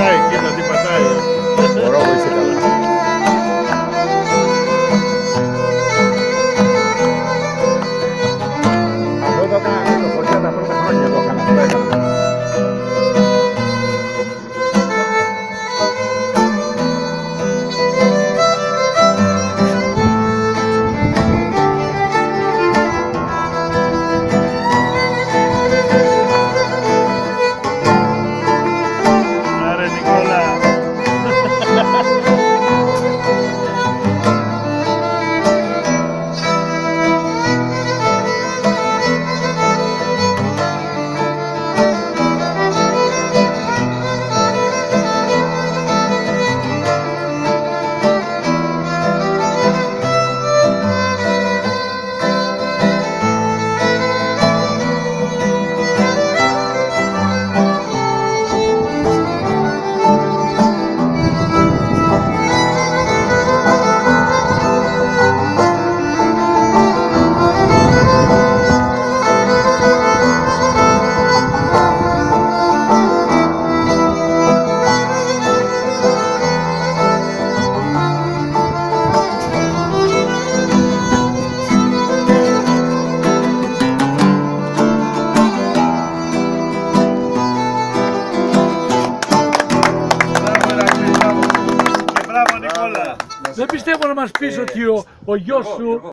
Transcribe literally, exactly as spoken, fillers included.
πατάει, κοίτα τι πατάει. Μπορώ που είσαι καλά. Αυτό το έκανα το χωριά τα πρώτα χρόνια το έκανα. Το έκανα. Άρε Νικόλα. Δεν πιστεύω να μας πεις ότι ο, ο γιος σου